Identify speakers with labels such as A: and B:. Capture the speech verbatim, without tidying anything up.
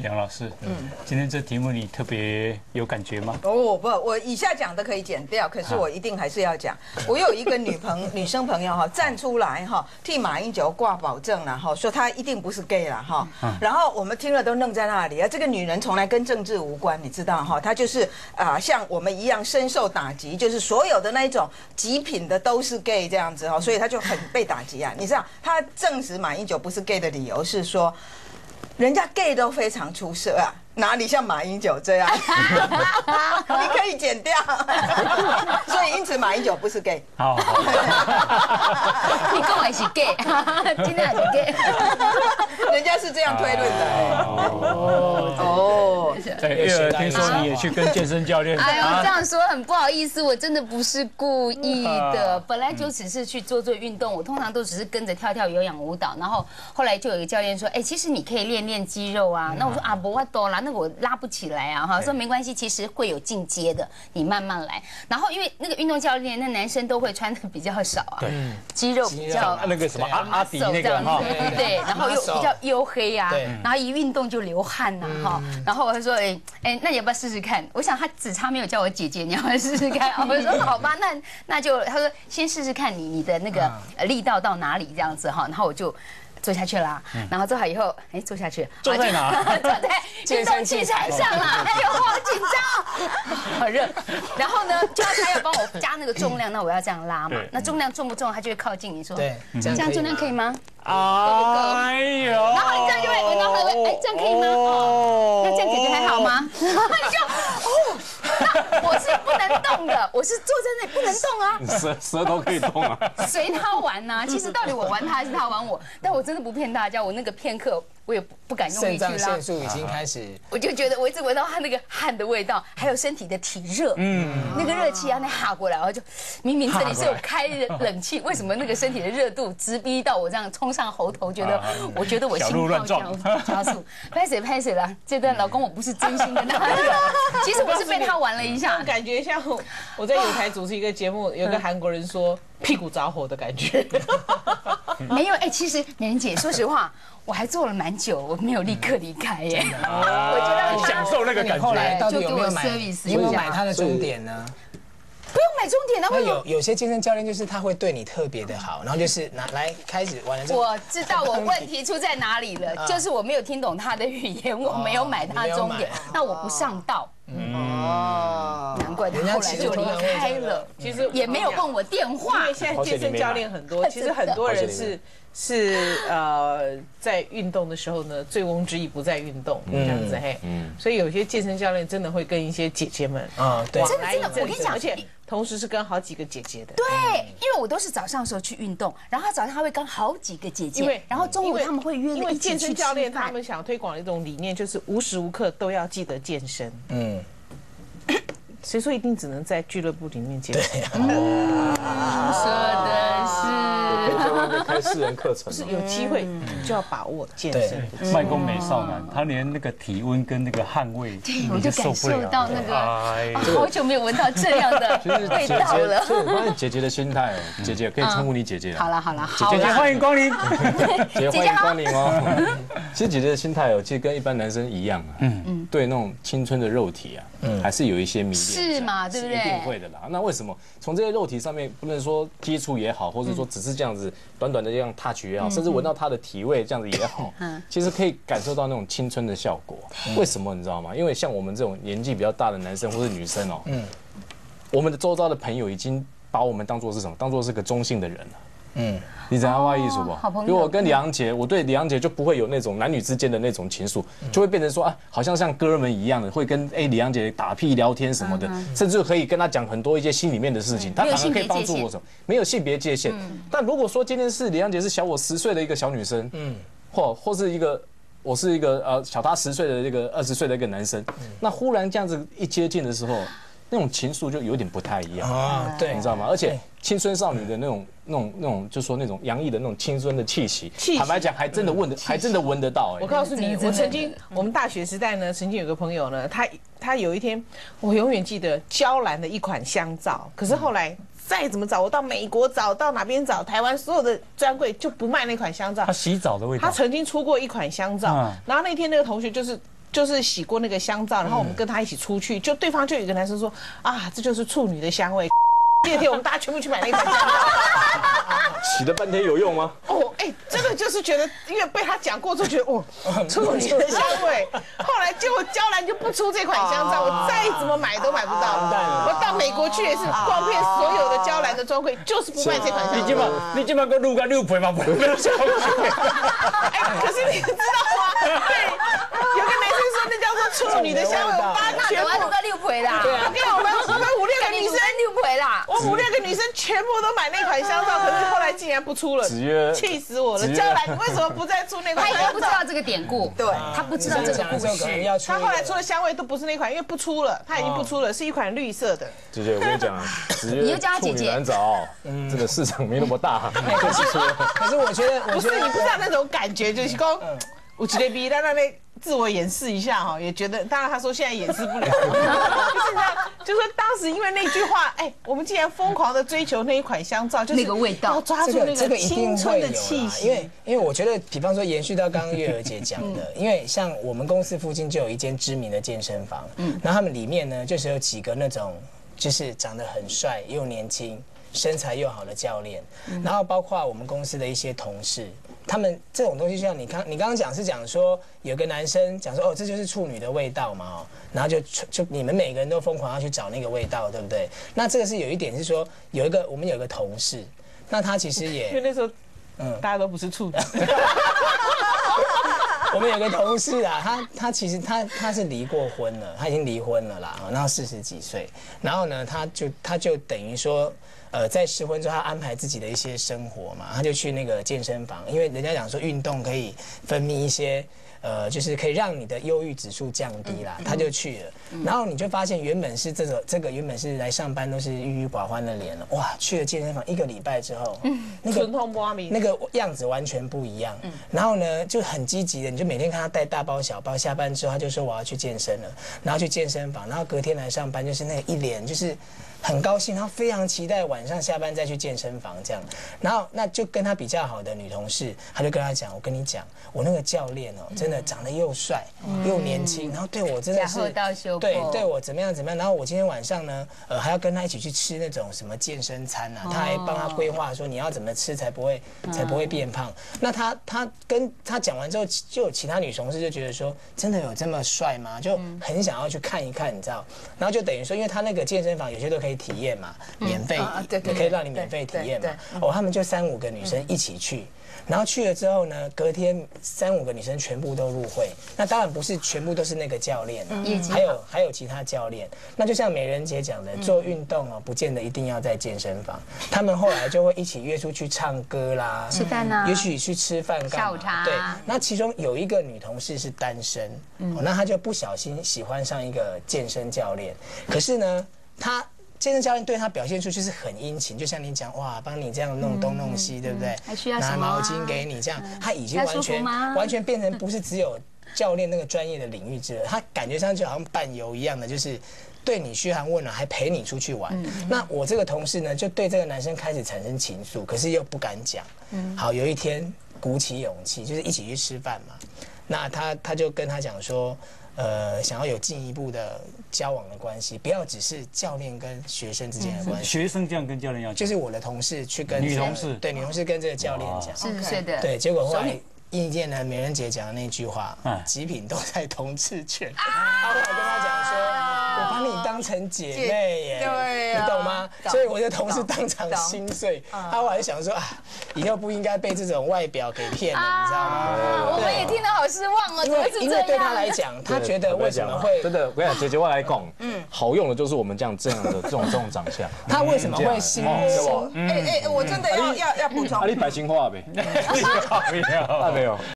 A: 梁老师，嗯，今天这题目你特别有感觉吗？
B: 哦不，我以下讲的可以剪掉，可是我一定还是要讲。我有一个女朋女生朋友哈，站出来哈，替马英九挂保证了哈，说她一定不是 gay 了哈。然后我们听了都愣在那里啊，这个女人从来跟政治无关，你知道哈，她就是啊像我们一样深受打击，就是所有的那一种极品的都是 gay 这样子哈，所以她就很被打击啊。你知道，她证实马英九不是 gay 的理由是说，人家 gay 都非常出色啊。哪里像马英九这样？你可以剪掉。所以因此马英九不是 gay。
A: 好，
C: 你跟我一起 gay， 今天是 gay，
B: 人家是这样推论的。
A: 哦哦，对，月儿听说你也去跟健身教练。
C: 哎呦，这样说很不好意思，我真的不是故意的，本来就只是去做做运动，我通常都只是跟着跳跳有氧舞蹈，然后后来就有一个教练说，哎，其实你可以练练肌肉啊。那我说啊，不我多啦。那个我拉不起来啊，哈，说没关系，其实会有进阶的，你慢慢来。然后因为那个运动教练，那男生都会穿的比较少啊，对，肌肉比较
A: 那个什么阿阿迪那个哈，
C: 对，然后又比较黝黑啊，然后一运动就流汗呐，哈。然后我就说，哎哎，那你要不要试试看？我想他只差没有叫我姐姐，你要不要试试看？我说好吧，那那就他说先试试看你你的那个力道到哪里这样子哈，然后我就。坐下去啦，然后坐好以后，哎，坐下去，
A: 坐在哪？
C: 坐在运动器材上啦。哎呦，好紧张，好热。然后呢，就要他要帮我加那个重量，那我要这样拉嘛。那重量重不重，他就会靠近你说，对，这样重量可以吗？
A: 哎呦，
C: 然后你这样就会，然后会，哎，这样可以吗？哦，那这样姐姐还好吗？然后你就，哦，那我是不能动的，我是坐在那里不能动啊。
A: 舌舌头可以动啊。
C: 随他玩呐，其实到底我玩他还是他玩我？但我真的不骗大家，我那个片刻我也不敢用力去拉。
D: 肾上腺素已经开始，
C: 我就觉得我一直闻到他那个汗的味道，还有身体的体热，嗯，那个热气啊，那哈过来，然后就明明这里是有开冷气，为什么那个身体的热度直逼到我这样冲上喉头？觉得，我觉得我心跳加加速，拍谁拍谁了？这段老公我不是真心的那个，其实我是被他玩了一下，
E: 感觉像我在舞台主持一个节目，有个韩国人说屁股着火的感觉。
C: 没有哎，其实美人姐，说实话，我还做了蛮久，我没有立刻离开耶。我觉得
A: 你享受那个感觉。
D: 后来到底有没有买？有没有买他的终点呢？
C: 不用买终点的，
D: 那有有些健身教练就是他会对你特别的好，然后就是拿来开始玩了。
C: 我知道我问题出在哪里了，就是我没有听懂他的语言，我没有买他的终点，那我不上道。哦，难怪他后来就离开了。其实也没有问我电话，
E: 因为现在健身教练很多，其实很多人是是呃在运动的时候呢，醉翁之意不在运动这样子嘿，所以有些健身教练真的会跟一些姐姐们啊，对，
C: 真的真的，我跟你讲，
E: 而且同时是跟好几个姐姐的。
C: 对，因为我都是早上的时候去运动，然后早上他会跟好几个姐姐，然后中午他们会约了一起去吃饭。因为
E: 健身教练他们想推广的一种理念就是无时无刻都要记得健身。嗯。谁说一定只能在俱乐部里面健身？
C: 说的是，
F: 在外面开私人课程，
E: 是有机会就要把握健身的。
A: 卖公美少男，他连那个体温跟那个汗味，
C: 对，我就感受到那个，好久没有闻到这样的味道了。
F: 所以我发现姐姐的心态哦，姐姐可以称呼你姐姐。
C: 好了好了，
A: 姐姐欢迎光临，
F: 姐姐欢迎光临哦。其实姐姐的心态哦，其实跟一般男生一样啊，嗯嗯，对那种青春的肉体啊，嗯，还是有一些迷恋。
C: 是嘛，对不对？
F: 一定会的啦。那为什么从这些肉体上面，不能说接触也好，或者说只是这样子短短的这样 touch 也好，甚至闻到他的体味这样子也好，其实可以感受到那种青春的效果。为什么你知道吗？因为像我们这种年纪比较大的男生或是女生哦，嗯，我们的周遭的朋友已经把我们当作是什么？当作是个中性的人了。嗯，你知道我意思不？比如我跟李阳杰，我对李阳杰就不会有那种男女之间的那种情愫，就会变成说啊，好像像哥们一样的，会跟哎李阳杰打屁聊天什么的，甚至可以跟他讲很多一些心里面的事情，他反而可以帮助我什么？没有性别界限。但如果说今天是李阳杰是小我十岁的一个小女生，嗯，或或是一个我是一个呃小他十岁的这个二十岁的一个男生，那忽然这样子一接近的时候，那种情愫就有点不太一样啊，对，你知道吗？而且青春少女的那种、那种、那种，就说那种洋溢的那种青春的气息，坦白讲，还真的闻得，还真的闻得到。哎，
E: 我告诉你，我曾经我们大学时代呢，曾经有个朋友呢，他他有一天，我永远记得娇兰的一款香皂，可是后来再怎么找，我到美国找，到哪边找，台湾所有的专柜就不卖那款香皂。
A: 他洗澡的味道。
E: 他曾经出过一款香皂，然后那天那个同学就是。 就是洗过那个香皂，然后我们跟他一起出去，就对方就有一个男生说啊，这就是处女的香味。第二天我们大家全部去买那款香皂，
F: 洗了半天有用吗？
E: 哦，哎，真的就是觉得，因为被他讲过之后，觉得哦，处女的香味。后来结果娇兰就不出这款香皂，我再怎么买都买不到。我到美国去也是逛遍所有的娇兰的专柜，就是不卖这款香皂。
A: 你今晚你今晚跟路个六倍嘛，不能小
E: 哎，可是你知道吗？对，有个男生说那叫做处女的香味，我们大家全部
C: 都六倍啦。
E: 对啊，我们我们五六个女生
C: 六倍啦。
E: 我五六个女生全部都买那款香皂，可是后来竟然不出了，气死我了！娇兰，你为什么不再出那款？
C: 他应该不知道这个典故，对，他不知道这个故事。
E: 他后来出的香味都不是那款，因为不出了，他已经不出了，是一款绿色的。
F: 姐姐，我跟你讲，你
C: 又叫她姐姐，
F: 难找，这个市场没那么大。
D: 可是可是我觉得，
E: 不是你不知道那种感觉，就是说，我觉得比他那那自我掩饰一下哈，也觉得，当然他说现在掩饰不了，就是这样，就说当时因为那句话，哎，我们竟然疯狂的追求那一款香皂，就是
C: 那个味道，
E: 要抓住那个青春的气息。
D: 因为因为我觉得，比方说延续到刚刚月儿姐讲的，因为像我们公司附近就有一间知名的健身房，嗯，然后他们里面呢，就是有几个那种就是长得很帅又年轻、身材又好的教练，然后包括我们公司的一些同事。他们这种东西，就像你刚你刚刚讲是讲说有个男生讲说哦，这就是处女的味道嘛，哦，然后就就你们每个人都疯狂要去找那个味道，对不对？那这个是有一点是说有一个我们有一个同事，那他其实也
E: 因为那时候嗯大家都不是处女。
D: 我们有个同事啊，他他其实他他是离过婚了，他已经离婚了啦，然后四十几岁，然后呢，他就他就等于说。呃，在失婚之后，他安排自己的一些生活嘛，他就去那个健身房，因为人家讲说运动可以分泌一些，呃，就是可以让你的忧郁指数降低啦，他就去了。然后你就发现，原本是这个这个原本是来上班都是郁郁寡欢的脸了，哇，去了健身房一个礼拜之后，那个那个样子完全不一样。然后呢，就很积极的，你就每天看他带大包小包，下班之后他就说我要去健身了，然后去健身房，然后隔天来上班就是那个一脸就是。很高兴，然后非常期待晚上下班再去健身房这样，然后那就跟他比较好的女同事，他就跟他讲，我跟你讲，我那个教练哦，真的长得又帅又年轻，然后对我真的是对对我怎么样怎么样，然后我今天晚上呢，呃还要跟他一起去吃那种什么健身餐啊，他还帮他规划说你要怎么吃才不会才不会变胖。那他他跟他讲完之后，就有其他女同事就觉得说，真的有这么帅吗？就很想要去看一看，你知道，然后就等于说，因为他那个健身房有些都可以体验嘛，免费，对对，可以让你免费体验嘛。哦，他们就三五个女生一起去，然后去了之后呢，隔天三五个女生全部都入会。那当然不是全部都是那个教练，还有还有其他教练。那就像美人姐讲的，做运动哦，不见得一定要在健身房。他们后来就会一起约出去唱歌啦，
C: 吃饭啊，
D: 也许去吃饭干嘛？
C: 下午茶。
D: 对，那其中有一个女同事是单身，哦，那她就不小心喜欢上一个健身教练，可是呢，她。健身教练对他表现出就是很殷勤，就像你讲哇，帮你这样弄东弄西，对不对？
C: 还需要什么？
D: 拿毛巾给你，这样他已经完全完全变成不是只有教练那个专业的领域之了，他感觉上就好像伴游一样的，就是对你嘘寒问暖，还陪你出去玩。那我这个同事呢，就对这个男生开始产生情愫，可是又不敢讲。好，有一天鼓起勇气，就是一起去吃饭嘛。那他他就跟他讲说。呃，想要有进一步的交往的关系，不要只是教练跟学生之间的关系。
A: 学生这样跟教练要讲，
D: 就是我的同事去跟
A: 女同事，
D: 对女同事跟这个教练讲，
C: 四十岁的，
D: 对，结果后来应验了美人姐讲的那句话，极品都在同志圈。他后来跟他讲说。我把你当成姐妹耶，
B: 对，
D: 你懂吗？所以我的同事当场心碎，他后来就想说啊，以后不应该被这种外表给骗了，你知道吗？
C: 我们也听得好失望哦，怎么是这样？
D: 因为对他来讲，他觉得为什么会
F: 真的？我跟你讲，姐姐我来讲，嗯，好用的就是我们这样这样的这种这种长相。
D: 他为什么会心
B: 痛？哎哎，我真的要要要补充，
F: 啊，你白心话呗？
A: 没有，
F: 啊没有。